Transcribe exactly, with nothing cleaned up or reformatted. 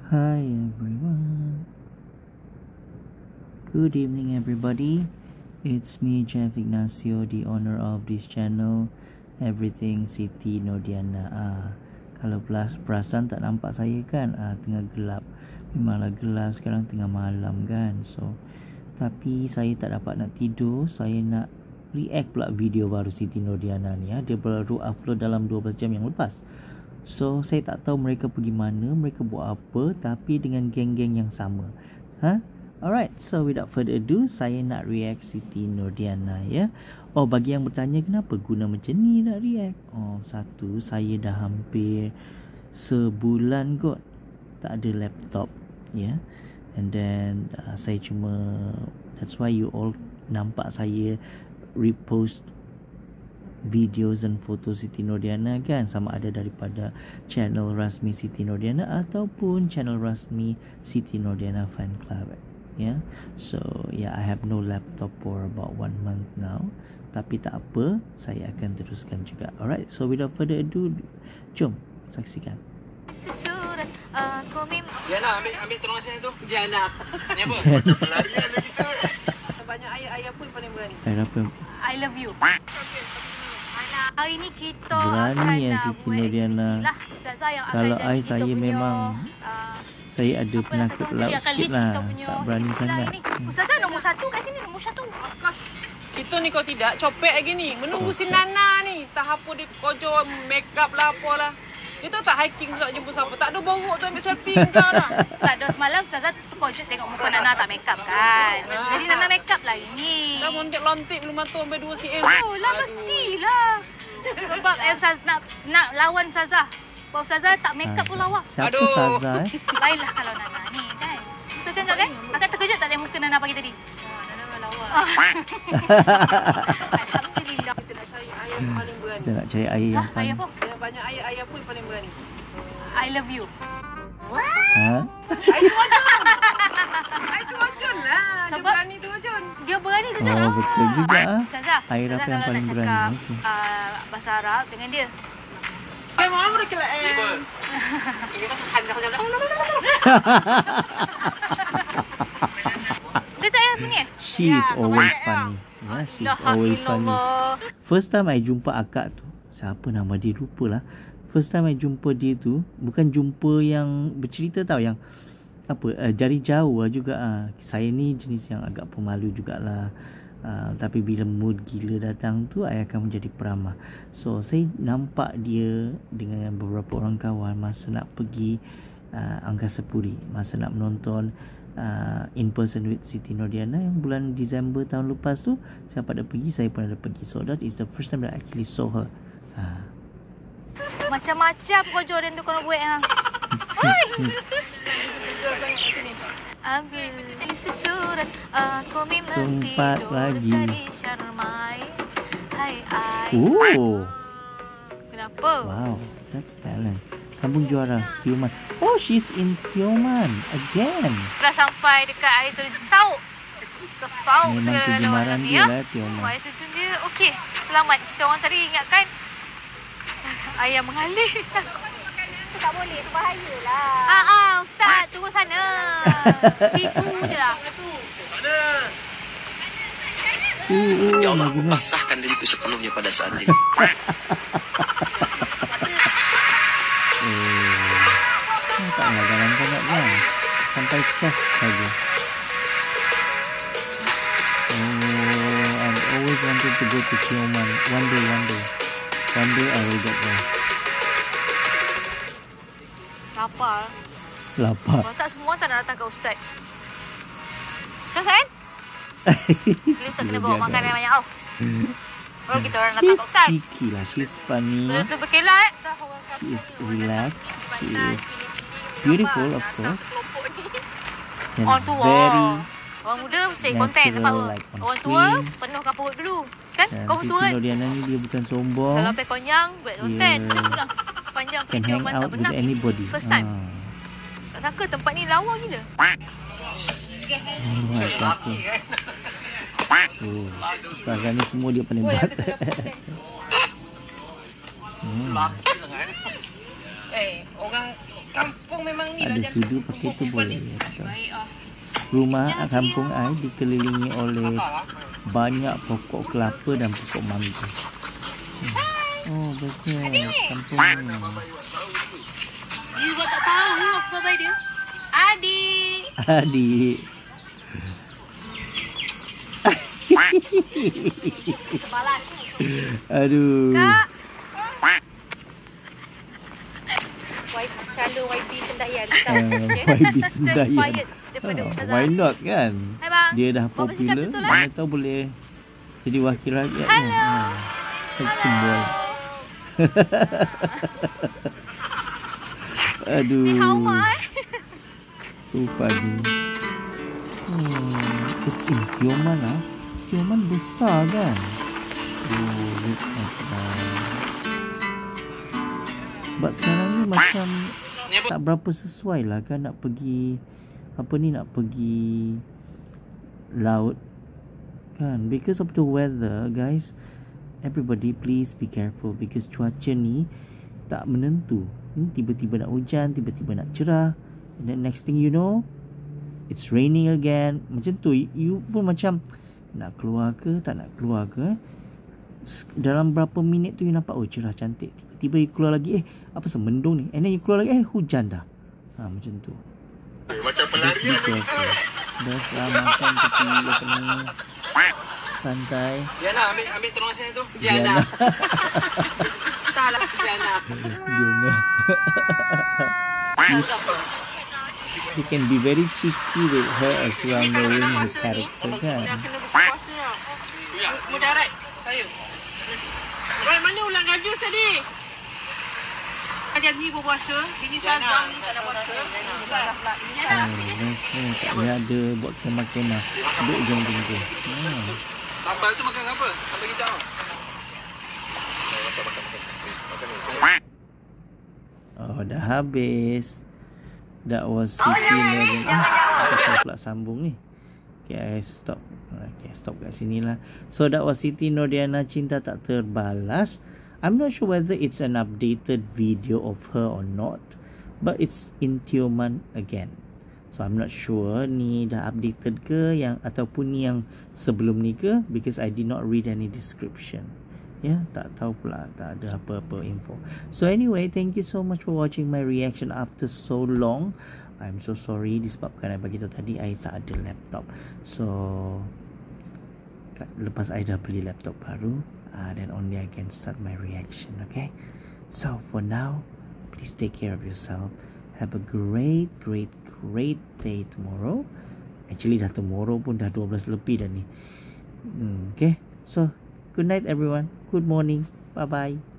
Hi everyone. Good evening everybody. It's me Jeff Ignacio, the owner of this channel Everything Siti Nordiana. Ah, kalau perasan tak nampak saya kan, ah, tengah gelap. Memanglah gelap sekarang, tengah malam kan. So tapi saya tak dapat nak tidur. Saya nak react pula video baru Siti Nordiana ni. Ah. Dia baru upload dalam dua belas jam yang lepas. So saya tak tahu mereka pergi mana, mereka buat apa, tapi dengan geng-geng yang sama. Ha? Alright, so without further ado, saya nak react Siti Nordiana ya. Oh, bagi yang bertanya kenapa guna macam ni nak react? Oh, satu, saya dah hampir sebulan kot tak ada laptop ya. And then uh, saya cuma, that's why you all nampak saya repost videos dan foto Siti Nordiana kan, sama ada daripada channel rasmi Siti Nordiana ataupun channel rasmi Siti Nordiana Fan Club ya. Yeah? So yeah, I have no laptop for about one month now, tapi tak apa, saya akan teruskan juga. Alright, so without further ado, jom saksikan. Jana, ambil ambil tolong sini tu. Jana. Ni apa? Macam pelarian lagi tu. Banyak ayah-ayah pun paling berani. Ayah apa? I love you. Hari ni kita berani akan ya Siti Nordiana. Kalau I, saya punya, memang uh, saya ada penakut laut sikit lah. Tak berani sangat. Ustazah nombor satu kat sini, nombor satu. Kita ni kau tidak copek lagi ni. Menunggu si Nana ni. Tak apa dia kojo make up lah apalah. Dia tahu tak hiking tak jumpa siapa. Tak ada borok tu ambil selfie kau lah. Tak ada, semalam Ustazah terkojut tengok muka Nana tak make up kan. Jadi Nana make up lah ini. Dah montik-lontik belum mata sampai dua cm. Oh lah, mestilah. Sebab eh, Ustaz nak, nak lawan Ustazah. Sebab Ustazah tak make up pun lawa. Siapa Ustazah eh? Lainlah kalau Nana ni kan. Kita tengok kan? Akan terkejut tak tengok muka Nana pagi tadi? Oh, Nana memang lawa. Alhamdulillah. Kita nak cari ayah yang paling berani. Kita nak cari ayah yang paling. Ayah apa? Banyak ayah-ayah pun paling berani. I love you. Ha? Ayah Wajun. Ayah Wajun lah. Dia berani tu Wajun. Dia berani tu. Oh, betul juga ah. Ustazah, Ayah apa yang paling berani? cakap Okay. uh, bahasa Arab dengan dia. Eh, mau apa dekat eh? Ini kan handak jalan. Dia tak payah punya. She is always funny. Yeah, she's always funny. First time I jumpa akak tu, siapa nama dia, lupa lah. First time I jumpa dia tu, bukan jumpa yang bercerita tau, yang apa, uh, jari jauh lah juga. Uh. Saya ni jenis yang agak pemalu jugalah. Uh, tapi bila mood gila datang tu, I akan menjadi peramah. So saya nampak dia dengan beberapa orang kawan masa nak pergi uh, Angkasa Puri, masa nak menonton uh, In Person with Siti Nordiana yang bulan Disember tahun lepas tu. Siapa ada pergi, saya pun ada pergi. So that is the first time that I actually saw her. uh. Macam-macam kojo dan dukun buat ha. Oi. Ambil sesurat aku mesti sempat lagi. Hai ai. Oh. Kenapa? Wow, that's talent. Kampung Juara, Tioman. Oh, she's in Tioman again. Dah sampai dekat air terjun Sauk. Ke Sauk memang kegemaran dia lah Tioman. Air terjun dia okey. Selamat. Kita orang tadi ingatkan ayah mengalir. Tak boleh, tu bahayalah. Ah, ah, Ustaz, turun sana. Tipu je lah. Mana? Uh, Ya Allah, aku pasrahkan diriku sepenuhnya pada saat ini. Oh, taklah dalam sangat kan. Sampai chest saja. Oh, I've always wanted to go to Tioman. One day, one day. One day I will get there. Lapar. Lapar. Kalau tak semua tak nak datang ke Ustaz. Kan kan? Bila Ustaz kena bawa makanan banyak tau. Kalau kita orang datang ke Ustaz. She's cheeky lah. She's funny. Bila tu berkelah eh. She is relaxed. She is beautiful of course. And Orang tua. very Orang muda cari konten tempat apa. like on Orang tua screen. penuhkan perut dulu. Kan? Dan Kau tua Siti kan? Nordiana ni dia bukan sombong. Kalau pergi konyang, buat konten. Dia Macam tu lah. Panjang Can video hang tak out with pernah pergi anybody. sini. First time. Ah. Tak sangka tempat ni lawa gila. Alright, apa? Oh, Ustazah ni semua dia penembat. Eh, orang Kampung memang ni Ada lah. sudu pakai tu boleh. Baik ah. Rumah kampung I dikelilingi oleh banyak pokok kelapa dan pokok mangga. Oh, betul. Kampung ni. Dia juga tak tahu apa babai dia. Adik. Adik. Balas. Aduh. Kak. Selalu Y P Sendayan. Uh, Y B Sendayan. Inspired daripada Oh, Ustazah why Asri. not kan? Hai bang. Dia dah Bawa bersikap popular. betul, eh? Mana tahu boleh jadi wakil rakyat. Hello. Kan? Simbol. Aduh. Ni how much? So funny. Hmm, it's in Tioman lah. Tioman besar kan? Oh, look at that. But sekarang ni macam tak berapa sesuai lah kan nak pergi apa ni nak pergi laut kan, because of the weather guys. Everybody please be careful because cuaca ni tak menentu. Ni tiba-tiba nak hujan, tiba-tiba nak cerah, and then next thing you know it's raining again. Macam tu you pun macam nak keluar ke tak nak keluar ke. Dalam berapa minit tu you nampak oh cerah cantik, tiba-tiba you keluar lagi eh apa semendung ni, and then you keluar lagi eh hujan dah. Ha macam tu. Macam pelarian. Dah selamatkan tepi apa ni santai. Diana ambil ambil tolong sini tu. Diana. Entahlah Diana. Diana. He can be very cheeky with her as well, knowing her character kan. Dah kena buka puasanya. Mudarat. Saya. Rai, mana ulang gaju tadi? Macam ni berpuasa. Ini Syazam ni tak ada puasa. Oh, nice, nice. Tak boleh ada buat kemah-kemah. Duduk jom-jom tu. Hmm. Sambal tu makan apa? Sambal hijau. Oh, dah habis. That was Siti Nurdiana. Ah, aku pula sambung ni. Okay, I stop. Okay, stop kat sini lah. So, that was Siti Nurdiana, Cinta Tak Terbalas. I'm not sure whether it's an updated video of her or not. But it's in Tioman again. So, I'm not sure ni dah updated ke yang ataupun ni yang sebelum ni ke. Because I did not read any description. Ya, yeah, tak tahu pula, tak ada apa-apa info. So anyway, thank you so much for watching my reaction after so long. I'm so sorry disebabkan I bagi tahu tadi I tak ada laptop. So lepas I dah beli laptop baru, uh, then only I can start my reaction, okay? So for now, please take care of yourself. Have a great, great, great day tomorrow. Actually dah tomorrow pun dah dua belas lebih dah ni. Hmm, okay, so good night everyone. Good morning. Bye bye.